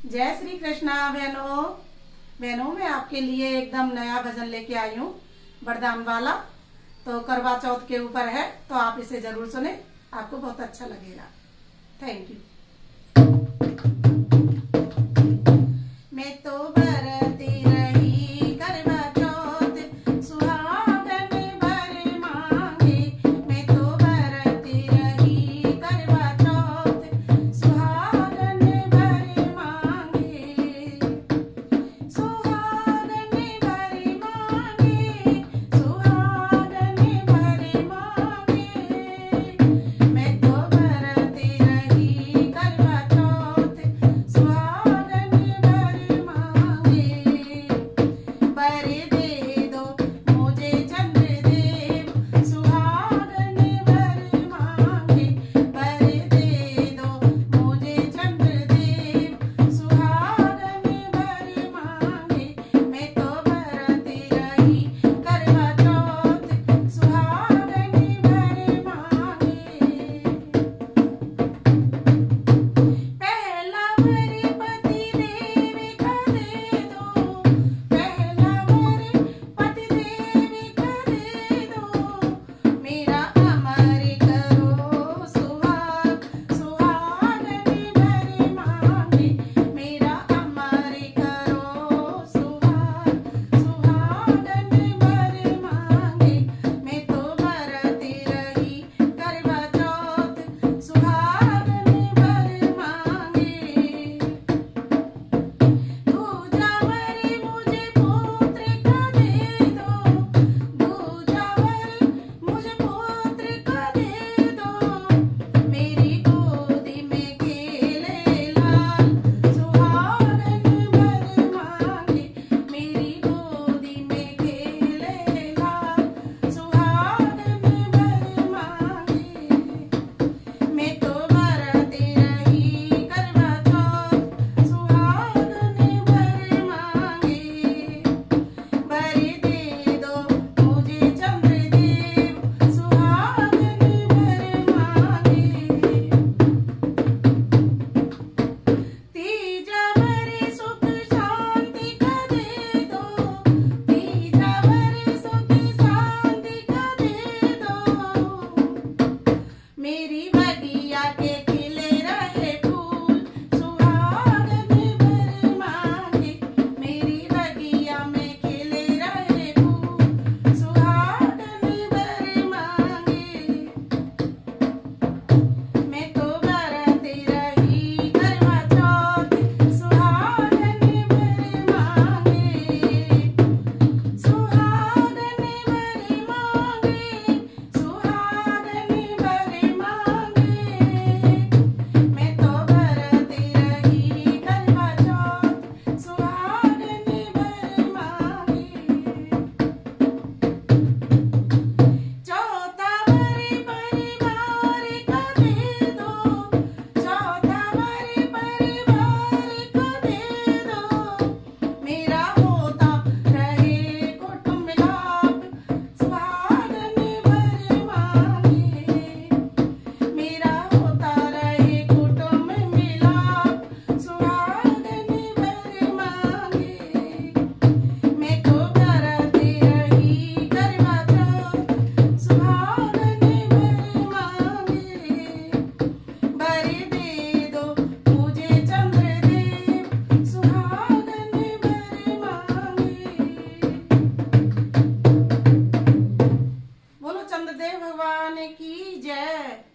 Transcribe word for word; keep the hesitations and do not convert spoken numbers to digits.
जय श्री कृष्णा बहनों। बहनों मैं आपके लिए एकदम नया भजन लेके आई हूँ, वरदान वाला। तो करवा चौथ के ऊपर है, तो आप इसे जरूर सुने, आपको बहुत अच्छा लगेगा। Thank you. मैं तो बरती रही करवा चौथ, सुहागन वर मांगे। मैं तो बरती रही करवा चौथ, सुहागन वर मांगे। सुहागन वर मांगे, सुहागन वर मांगे। मैं तो बरती रही करवा चौथ, सुहागन वर मांगे। बर दे दो मुझे चंद्रदेव, सुहागन वर मांगे। बर दे दो मुझे चंद्रदेव, सुहागन वर मांगे। मैं तो बरती रही करवा चौथ, सुहागन वर मांगे। पहला वर पति देव का दे दो, पहला वर पति देव का दे दो। मेरा अमर करो सुहाग, सुहागन वर मांगे। मेरा अमर करो सुहाग, सुहागन वर मांगे। मैं तो बरती रही करवा चौथ, सुहागन वर मांगे। दूजा वर मुझे पुत्र का दे दो, दूजा वर मुझे पुत्र का दे दो। मेरी गोदी में खेले लाल, सुहागन वर मांगे। मेरी गोदी में खेले लाल, सुहागन वर मांगे। मैं तो बरती रही करवा चौथ, सुहागन वर मांगे। बर दे दो मुझे चंद्रदेव, सुहागन वर मांगे। तीजा वर सुख शांति का दे दो, तीजा वर सुख शांति का दे दो। मेरी बगिया के खिले रहे फूल, सुहागन वर मांगे। मेरी बगिया में खिले रहे फूल, सुहागन वर मांगे। मैं तो बरती रही करवा चौथ, सुहागन वर मांगे। सुहागन वर मांगे, सुहागन वर मांगे। मैं तो बरती रही करवा चौथ, सुहागन वर मांगे। चौथा वर परिवार का दे दो, चौथा वर परिवार का दे दो। मेरा होता रहे कुटुंब लाभ, सुहागन वर मांगे। मेरा होता रहे कुटुंब मिलाप, सुहागन वर मांगे। मैं तो बरती रही करवा चौथ, सुहागन वर मांगे। बर दे दो मुझे चंद्रदेव, सुहागन वर मांगे। बोलो चंद्रदेव भगवान की जय।